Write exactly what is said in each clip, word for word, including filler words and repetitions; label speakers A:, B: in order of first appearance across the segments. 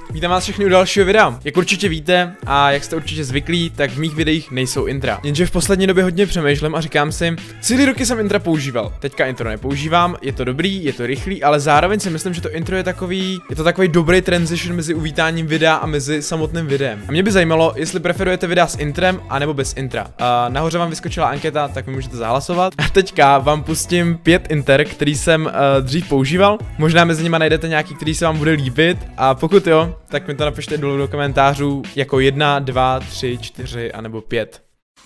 A: Vítám vás všechny u dalšího videa. Jak určitě víte a jak jste určitě zvyklí, tak v mých videích nejsou intra. Jenže v poslední době hodně přemýšlím a říkám si, celý roky jsem intra používal. Teďka intro nepoužívám, je to dobrý, je to rychlý, ale zároveň si myslím, že to intro je takový, je to takový dobrý transition mezi uvítáním videa a mezi samotným videem. A mě by zajímalo, jestli preferujete videa s intrem a nebo bez intra. A nahoře vám vyskočila anketa, tak mi můžete zahlasovat. A teďka vám pustím pět inter, který jsem uh, dřív používal. Možná mezi nimi najdete nějaký, který se vám bude líbit, a pokud jo, tak mi to napište dolů do komentářů jako jedna, dva, tři, čtyři a nebo pět.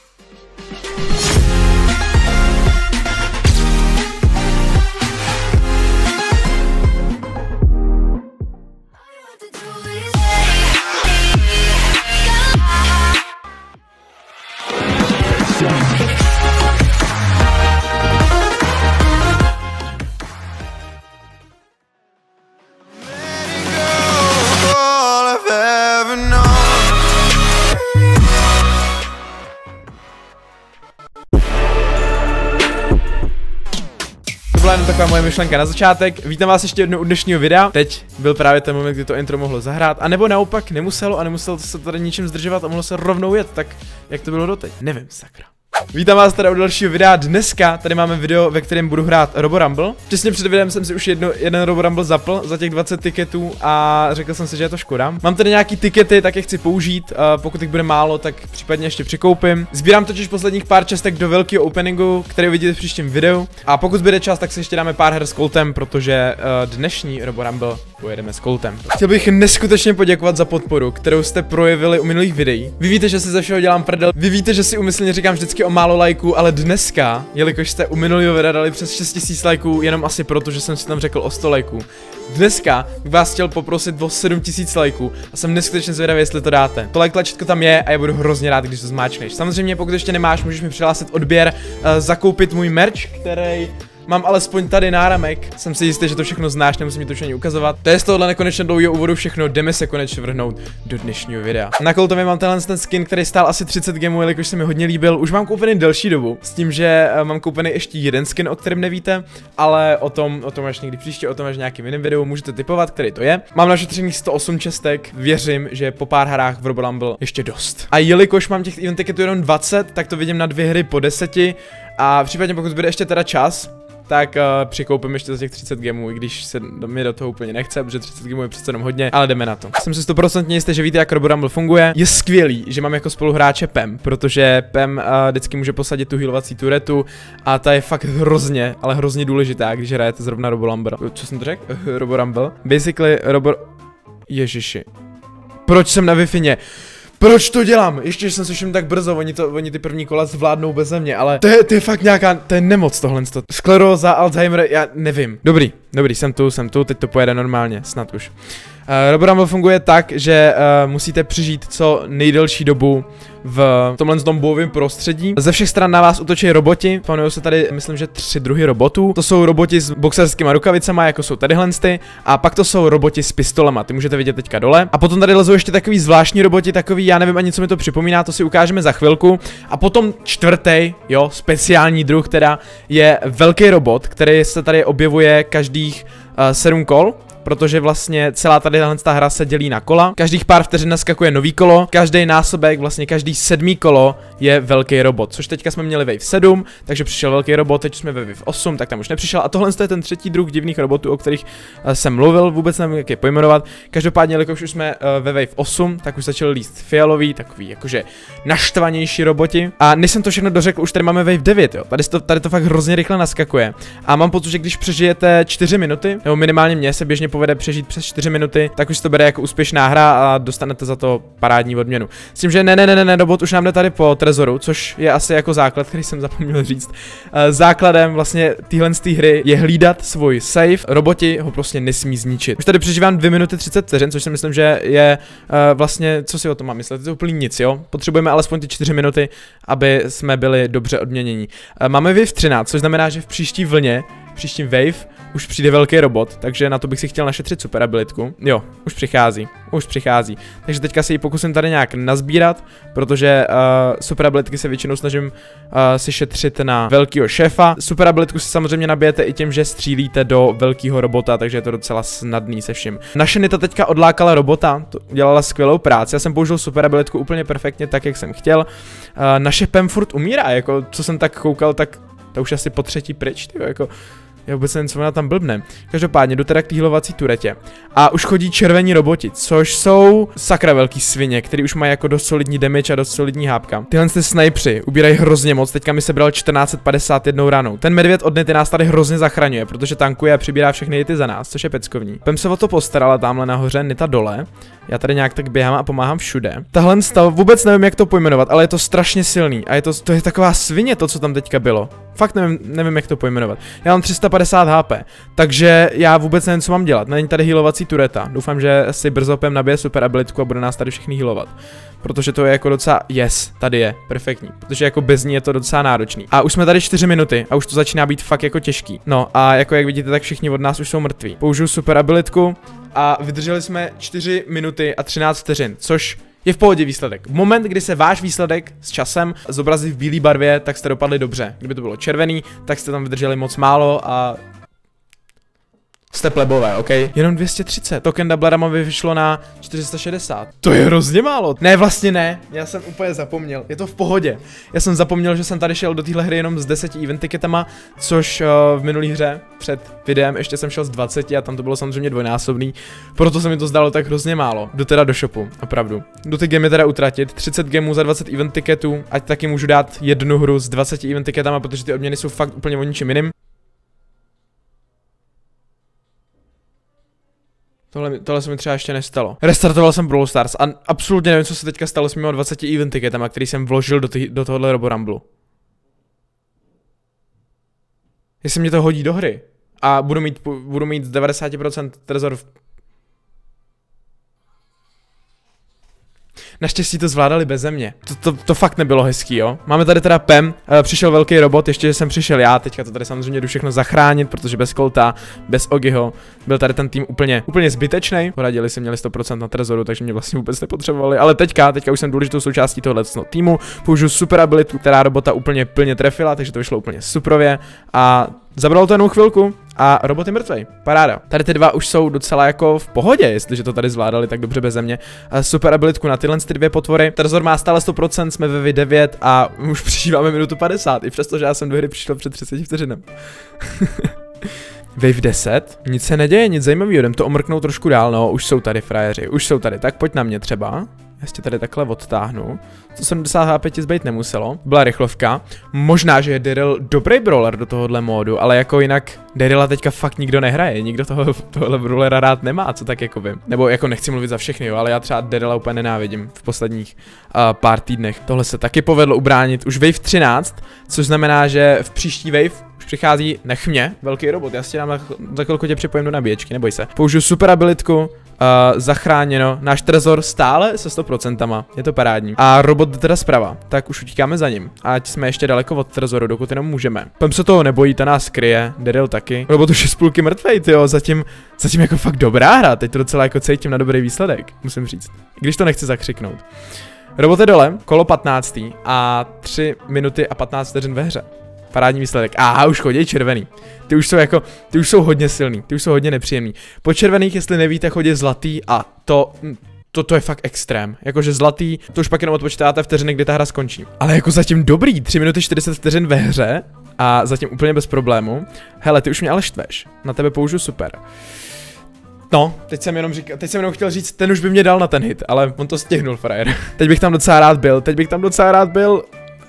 A: Jen taková moje myšlenka na začátek. Vítám vás ještě jednou u dnešního videa. Teď byl právě ten moment, kdy to intro mohlo zahrát, a nebo naopak nemuselo a nemuselo se tady ničím zdržovat a mohlo se rovnou jet, tak jak to bylo doteď. Nevím, sakra. Vítám vás tady u dalšího videa. Dneska tady máme video, ve kterém budu hrát Robo Rumble. Těsně před videem jsem si už jedno, jeden Robo Rumble zapl za těch dvacet tiketů a řekl jsem si, že je to škoda. Mám tady nějaký tikety, tak je chci použít. Uh, pokud jich bude málo, tak případně ještě přikoupím. Sbírám totiž posledních pár čestek do velkého openingu, který uvidíte v příštím videu. A pokud bude čas, tak si ještě dáme pár her s Coltem, protože uh, dnešní Robo Rumble pojedeme s Coltem. Chtěl bych neskutečně poděkovat za podporu, kterou jste projevili u minulých videí. Vy víte, že si ze všeho dělám prdel. Vy víte, že si umyslně říkám vždycky o málo lajků, ale dneska, jelikož jste u minulého videa dali přes šest tisíc lajků, jenom asi proto, že jsem si tam řekl o sto lajků. Dneska bych vás chtěl poprosit o sedm tisíc lajků a jsem neskutečně zvědavý, jestli to dáte. To like tlačítko tam je a já budu hrozně rád, když to zmáčkneš. Samozřejmě, pokud ještě nemáš, můžeš mi přihlásit odběr, uh, zakoupit můj merch, který mám alespoň tady náramek. Jsem si jistý, že to všechno znáš, nemusím mi to ani ukazovat. To je z tohohle nekonečně dlouhého úvodu všechno, jdeme se konečně vrhnout do dnešního videa. Na Coltově mám tenhle ten skin, který stál asi třicet gemů, jelikož se mi hodně líbil. Už mám koupený delší dobu, s tím, že uh, mám koupený ještě jeden skin, o kterém nevíte, ale o tom, o tom až někdy příště, o tom až v nějakým jiném videu můžete typovat, který to je. Mám našetřených sto osm čestek, věřím, že po pár hrách v Robo Rumble ještě dost. A jelikož mám těch event ticketů jenom dvacet, tak to vidím na dvě hry po deseti, a případně pokud bude ještě teda čas, tak uh, přikoupím ještě za těch třicet gemů, i když se mi do toho úplně nechce, protože třicet gemů je přece jenom hodně, ale jdeme na to. Jsem si sto procent jistý, že víte, jak Robo Rumble funguje. Je skvělý, že mám jako spoluhráče Pem, protože Pem uh, vždycky může posadit tu healovací turetu a ta je fakt hrozně, ale hrozně důležitá, když hrajete zrovna Robo Rumble. Co jsem to řekl? Robo Rumble. Basically Robo... Ježiši. Proč jsem na Wi-Fi? Proč to dělám? Ještě jsem slyším tak brzo, oni, to, oni ty první kola zvládnou beze mě, ale to je, to je fakt nějaká, to je nemoc tohle. Skleróza, Alzheimer, já nevím. Dobrý, dobrý, jsem tu, jsem tu, teď to pojede normálně, snad už. Uh, Robo Rumble funguje tak, že uh, musíte přežít co nejdelší dobu v tomhle tom bojovém prostředí. Ze všech stran na vás útočí roboti, panují se tady, myslím, že tři druhy robotů. To jsou roboti s boxerskými rukavicama, jako jsou tadyhle ty, a pak to jsou roboti s pistolema, ty můžete vidět teďka dole. A potom tady lezou ještě takový zvláštní roboti, takový, já nevím ani, co mi to připomíná, to si ukážeme za chvilku. A potom čtvrtý, jo, speciální druh, teda je velký robot, který se tady objevuje každých uh, sedm kol. Protože vlastně celá tady ta hra se dělí na kola. Každých pár vteřin naskakuje nový kolo, každý násobek, vlastně každý sedmý kolo je velký robot. Což teďka jsme měli wave sedm, takže přišel velký robot, teď jsme ve wave osm, tak tam už nepřišel. A tohle je ten třetí druh divných robotů, o kterých uh, jsem mluvil, vůbec nevím, jak je pojmenovat. Každopádně, jelikož už jsme uh, ve wave osm, tak už začali líst fialový, takový jakože naštvanější roboti. A než jsem to všechno dořekl, už tady máme wave devět, jo. Tady to, tady to fakt hrozně rychle naskakuje. A mám pocit, že když přežijete čtyři minuty, nebo minimálně mě se běžně povede přežít přes čtyři minuty, tak už to bere jako úspěšná hra a dostanete za to parádní odměnu. S tím, že ne, ne, ne, ne, robot už nám jde tady po trezoru, což je asi jako základ, který jsem zapomněl říct. Základem vlastně téhle z té hry je hlídat svůj save, roboti ho prostě nesmí zničit. Už tady přežívám dvě minuty třicet vteřin, což si myslím, že je uh, vlastně, co si o tom mám myslet, to je úplně nic, jo. Potřebujeme alespoň ty čtyři minuty, aby jsme byli dobře odměnění. Uh, máme wave třináct, což znamená, že v příští vlně, v příštím wave, už přijde velký robot, takže na to bych si chtěl našetřit super abilitku. Jo, už přichází, už přichází. Takže teďka se ji pokusím tady nějak nazbírat, protože uh, super abilitky se většinou snažím uh, si šetřit na velkýho šéfa. Super abilitku si samozřejmě nabijete i tím, že střílíte do velkého robota, takže je to docela snadný se vším. Naše Nita teďka odlákala robota, to udělala skvělou práci. Já jsem použil super abilitku úplně perfektně tak, jak jsem chtěl. Uh, naše Pam furt umírá, jako co jsem tak koukal, tak to už asi po třetí pryč, tyjo, jako já vůbec nevím, co ona tam blbne. Každopádně jdu teda k té healovací turetě. A už chodí červení roboti, což jsou sakra velký svině, který už mají jako dost solidní damage a dost solidní hápka. Tyhle ty snipři ubírají hrozně moc, teďka mi sebral čtrnáct set padesát jedna ranou. Ten medvěd od Nity nás tady hrozně zachraňuje, protože tankuje a přibírá všechny hity za nás, což je peckovní. Pem se o to postarala tamhle nahoře, Nita dole. Já tady nějak tak běhám a pomáhám všude. Tahle stav, vůbec nevím, jak to pojmenovat, ale je to strašně silný a je to, to je taková svině to, co tam teďka bylo. Fakt nevím, nevím, jak to pojmenovat. Já mám tři sta padesát há pé, takže já vůbec nevím, co mám dělat. Není tady healovací tureta. Doufám, že si brzo Pem nabije super abilitku a bude nás tady všechny healovat. Protože to je jako docela, yes, tady je, perfektní. Protože jako bez ní je to docela náročný. A už jsme tady čtyři minuty a už to začíná být fakt jako těžký. No a jako jak vidíte, tak všichni od nás už jsou mrtví. Použiju super abilitku a vydrželi jsme čtyři minuty a třináct vteřin, což je v pohodě výsledek. V moment, kdy se váš výsledek s časem zobrazí v bílé barvě, tak jste dopadli dobře. Kdyby to bylo červený, tak jste tam vydrželi moc málo a jste plebové, ok? Jenom dvě stě třicet. Token Doublerama vyšlo na čtyři sta šedesát. To je hrozně málo. Ne, vlastně ne. Já jsem úplně zapomněl. Je to v pohodě. Já jsem zapomněl, že jsem tady šel do téhle hry jenom s deseti event ticketama, což uh, v minulý hře před videem ještě jsem šel s dvaceti a tam to bylo samozřejmě dvojnásobný. Proto se mi to zdalo tak hrozně málo. Jdu teda do shopu, opravdu. Jdu ty gemy teda utratit. třicet gemů za dvacet event ticketů, ať taky můžu dát jednu hru s dvaceti event ticketama, protože ty odměny jsou fakt úplně o ničem jiným. Tohle, tohle se mi třeba ještě nestalo. Restartoval jsem Brawl Stars a absolutně nevím, co se teďka stalo s mými dvaceti event ticketama, který jsem vložil do, tý, do tohohle Roboramblu. Jestli mě to hodí do hry a budu mít, budu mít devadesát procent trezor v... Naštěstí to zvládali beze mě. To, to, to fakt nebylo hezký, jo. Máme tady teda Pem, e, přišel velký robot, ještě jsem přišel já, teďka to tady samozřejmě jdu všechno zachránit, protože bez Colta, bez Ogiho, byl tady ten tým úplně, úplně zbytečný. Poradili si, měli sto procent na trezoru, takže mě vlastně vůbec nepotřebovali, ale teďka, teďka už jsem důležitou součástí tohohle týmu, použiju super abilitu, která robota úplně plně trefila, takže to vyšlo úplně suprově a zabralo to jenom chvilku a robot je mrtvej. Paráda. Tady ty dva už jsou docela jako v pohodě, jestliže to tady zvládali tak dobře beze mě. Super abilitku na tyhle ty dvě potvory. Trezor má stále sto procent, jsme ve V devět a už přežíváme minutu padesát, i přesto, že já jsem do hry přišel před třiceti vteřinem. Wave deset, nic se neděje, nic zajímavého, jdem to omrknout trošku dál, no, už jsou tady frajeři, už jsou tady, tak pojď na mě třeba. Já si tady takhle odtáhnu. sto sedmdesát há pé ti zbejt nemuselo. Byla rychlovka. Možná, že je Daryl dobrý brawler do tohohle módu, ale jako jinak Daryla teďka fakt nikdo nehraje. Nikdo toho, tohle brawlera rád nemá, co tak jako vím. Nebo jako nechci mluvit za všechny, jo, ale já třeba Daryla úplně nenávidím v posledních uh, pár týdnech. Tohle se taky povedlo ubránit. Už wave třináct, což znamená, že v příští wave už přichází, nech mě, velký robot. Já si tě dám, za chvilku tě připojím do nabíječky, neboj se. Použiju super abilitku. Uh, zachráněno, náš trezor stále se sto procent, je to parádní. A robot jde teda zprava, tak už utíkáme za ním. Ať jsme ještě daleko od trezoru, dokud jenom můžeme. Pem se toho nebojí, ta nás kryje, Daryl taky. Robot už je z půlky mrtvej, tyjo, zatím, zatím jako fakt dobrá hra, teď to docela jako cítím na dobrý výsledek, musím říct. Když to nechci zakřiknout. Robot je dole, kolo patnáctý a tři minuty a patnáct vteřin ve hře. Parádní výsledek. Aha, už chodí červený. Ty už jsou jako, ty už jsou hodně silný, ty už jsou hodně nepříjemný. Po červených, jestli nevíte, chodí zlatý a to, to, to je fakt extrém. Jakože zlatý, to už pak jenom odpočítáte vteřiny, kdy ta hra skončí. Ale jako zatím dobrý, tři minuty čtyřicet vteřin ve hře a zatím úplně bez problému. Hele, ty už mě ale štveš, na tebe použiju super. No, teď jsem jenom říkal, teď jsem jenom chtěl říct, ten už by mě dal na ten hit, ale on to stihnul, frajer. Teď bych tam docela rád byl, teď bych tam docela rád byl.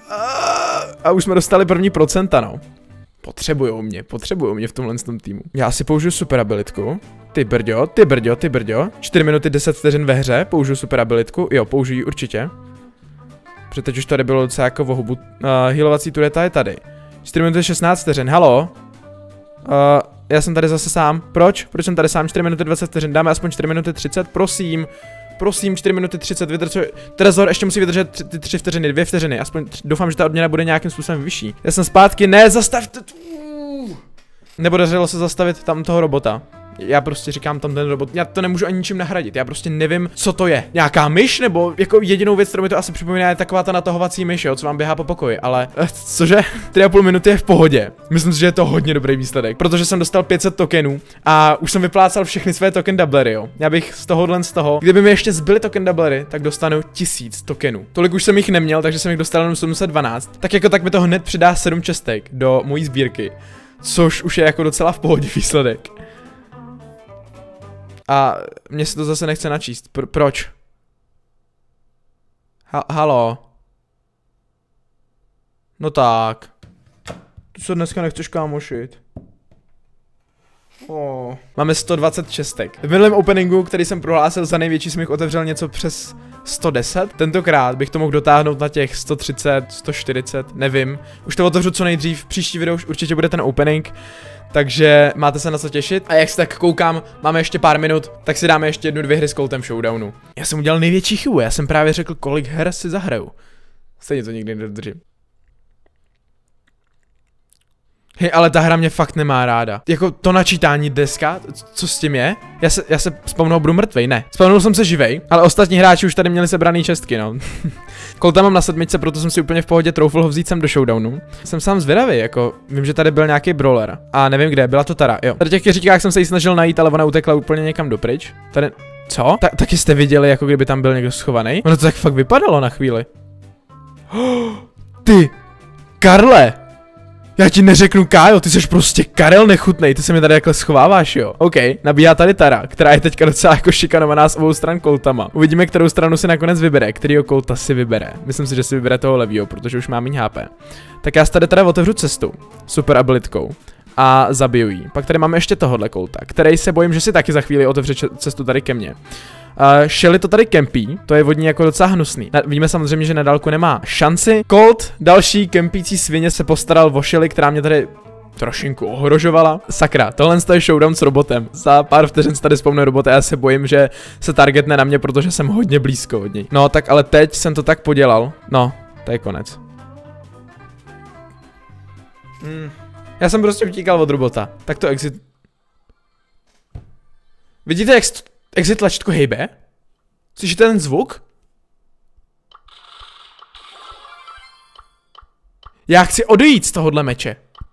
A: A už jsme dostali první procenta, no. Potřebujou mě, potřebujou mě v tomhle tom týmu. Já si použiju super abilitku. Ty brďo, ty brďo, ty brďo. čtyři minuty deset vteřin ve hře, použiju super abilitku. Jo, použiju ji určitě. Protože teď už tady bylo docela jako vohubu. Uh, healovací tureta je tady. čtyři minuty šestnáct vteřin, halo. Uh, já jsem tady zase sám. Proč? Proč jsem tady sám? čtyři minuty dvacet vteřin, dáme aspoň čtyři minuty třicet, prosím. Prosím, čtyři minuty třicet, vydržuje. Trezor ještě musí vydržet ty tři vteřiny, dvě vteřiny, aspoň doufám, že ta odměna bude nějakým způsobem vyšší. Já jsem zpátky, ne, zastavte. nepodařilo se zastavit tam toho robota. Já prostě říkám tam ten robot, já to nemůžu ani ničím nahradit, já prostě nevím, co to je. Nějaká myš, nebo jako jedinou věc, kterou mi to asi připomíná, je taková ta natahovací myš, jo, co vám běhá po pokoji, ale eh, cože? tři a půl minuty je v pohodě. Myslím si, že je to hodně dobrý výsledek, protože jsem dostal pět set tokenů a už jsem vyplácal všechny své token doublery, jo. Já bych z tohohle z toho, kdyby mi ještě zbyly token doublery, tak dostanu tisíc tokenů. Tolik už jsem jich neměl, takže jsem jich dostal jenom sedm set dvanáct. Tak jako tak mi to hned přidá sedm čestek do mojí sbírky, což už je jako docela v pohodě výsledek. A mně se to zase nechce načíst. Pr proč? Ha halo? No tak. Ty se dneska nechceš kámošit. Oh. Máme sto dvacet čestek. V minulém openingu, který jsem prohlásil za největší, jsem jich otevřel něco přes sto deset. Tentokrát bych to mohl dotáhnout na těch sto třicet, sto čtyřicet, nevím. Už to otevřu co nejdřív, příští video už určitě bude ten opening. Takže máte se na co těšit. A jak se tak koukám, máme ještě pár minut, tak si dáme ještě jednu, dvě hry s Coltem v showdownu. Já jsem udělal největší chybu, já jsem právě řekl, kolik her si zahraju. Stejně to nikdy nedodržím. Hej, ale ta hra mě fakt nemá ráda. Jako to načítání deska, co s tím je? Já se, já se spomnou budu mrtvej, ne. Spomnul jsem se živej, ale ostatní hráči už tady měli sebraný čestky, no. Colta mám na sedmičce, proto jsem si úplně v pohodě troufl ho vzít sem do showdownu. Jsem sám zvědavý, jako vím, že tady byl nějaký brawler. A nevím kde, byla to Tara, jo. Tady těch říkách jsem se jí snažil najít, ale ona utekla úplně někam dopryč. Tady, co? Ta, taky jste viděli, jako kdyby tam byl někdo schovaný? Ono to tak fakt vypadalo na chvíli. Oh, ty, Karle! Já ti neřeknu Kájo, ty jsi prostě Karel nechutnej, ty se mi tady takhle schováváš, jo. OK, nabíhá tady Tara, která je teďka docela jako šikanovaná s obou stran Coltama. Uvidíme, kterou stranu si nakonec vybere, kterýho Colta si vybere. Myslím si, že si vybere toho levýho, protože už má méně H P. Tak já tady teda otevřu cestu, super abilitkou. A zabiju jí. Pak tady máme ještě tohohle Colta, který se bojím, že si taky za chvíli otevře cestu tady ke mně. Uh, Shelly to tady kempí, to je vodní jako docela hnusný. Na, víme samozřejmě, že na dálku nemá šanci. Colt, další kempící svině, se postaral o Shelly, která mě tady trošinku ohrožovala. Sakra, tohle je showdown s robotem. Za pár vteřin se tady vzpomne robot a já se bojím, že se targetne na mě, protože jsem hodně blízko od něj. No tak ale teď jsem to tak podělal. No, to je konec. Hmm. Já jsem prostě utíkal od robota. Tak to exit... Vidíte, jak exit tlačítko hejbe? Slyšíte ten zvuk? Já chci odejít z tohohle meče.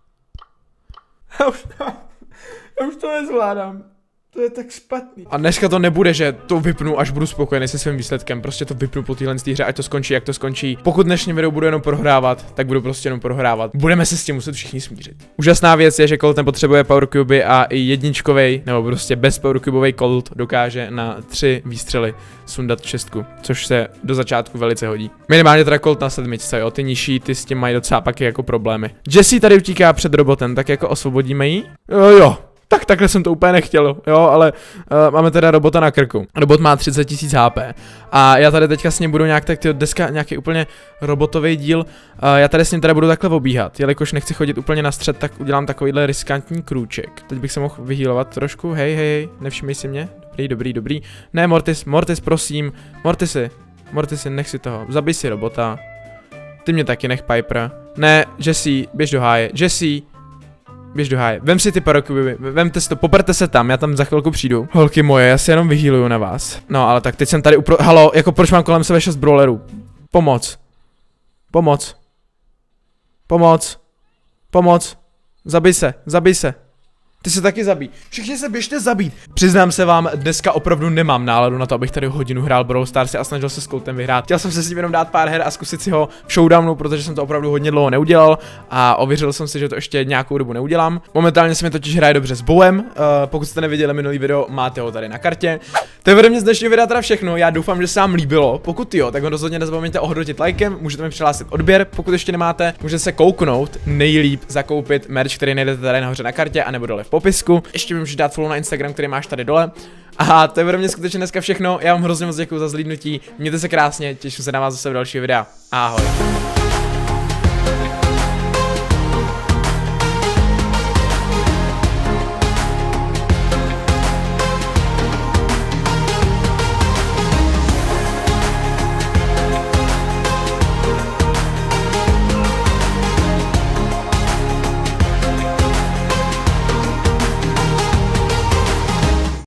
A: Já už, já už to nezvládám. To je tak špatný. A dneska to nebude, že to vypnu, až budu spokojený se svým výsledkem. Prostě to vypnu po téhle hře, ať to skončí, jak to skončí. Pokud dnešní video budu jenom prohrávat, tak budu prostě jenom prohrávat. Budeme se s tím muset všichni smířit. Úžasná věc je, že Colt nepotřebuje power cube a i jedničkovej, nebo prostě bez power cubovej Colt dokáže na tři výstřely sundat čestku, což se do začátku velice hodí. Minimálně teda Colt na sedmičce, jo, ty nižší, ty s tím mají docela pak jako problémy. Jessie tady utíká před robotem, tak jako osvobodíme ji? Jo, jo. Tak takhle jsem to úplně nechtěl, jo, ale uh, máme teda robota na krku. Robot má třicet tisíc H P. A já tady teďka s ním budu nějak tak, tyjo, deska, nějaký úplně robotový díl. Uh, já tady s ním teda budu takhle obíhat, jelikož nechci chodit úplně na střed, tak udělám takovýhle riskantní krůček. Teď bych se mohl vyhýlovat trošku, hej, hej, nevšimej si mě. Dobrý, dobrý, dobrý. Ne, Mortis, Mortis, prosím, Mortisy, Mortisy, nech si toho, zabij si robota. Ty mě taky nech, Piper. Ne, Jessie, běž do háje, Jessie. Běž do háje. Vem si ty parokuby, vemte si to, poperte se tam, já tam za chvilku přijdu. Holky moje, já si jenom vyhýluju na vás. No ale tak teď jsem tady upro... Halo, jako proč mám kolem sebe šest brawlerů? Pomoc. Pomoc. Pomoc. Pomoc. Zabij se, zabij se. Ty se taky zabij. Všichni se běžte zabít. Přiznám se vám, dneska opravdu nemám náladu na to, abych tady hodinu hrál Brawl Stars a snažil se s Coltem vyhrát. Chtěl jsem se s ním jenom dát pár her a zkusit si ho v showdownu, protože jsem to opravdu hodně dlouho neudělal a ověřil jsem si, že to ještě nějakou dobu neudělám. Momentálně se mi totiž hraje dobře s Bowem. Uh, pokud jste neviděli minulý video, máte ho tady na kartě. To je ode mě z dnešního videa teda všechno. Já doufám, že se vám líbilo. Pokud jo, tak ho rozhodně nezapomeňte ohodnotit lajkem, můžete mi přihlásit odběr, pokud ještě nemáte, můžete se kouknout, nejlíp zakoupit merch, který najdete tady nahoře na kartě a nebo dole v popisku. Ještě mi můžeš dát follow na Instagram, který máš tady dole. A to je ode mě skutečně dneska všechno. Já vám hrozně moc děkuji za zhlídnutí. Mějte se krásně, těším se na vás zase v dalšího videa. Ahoj.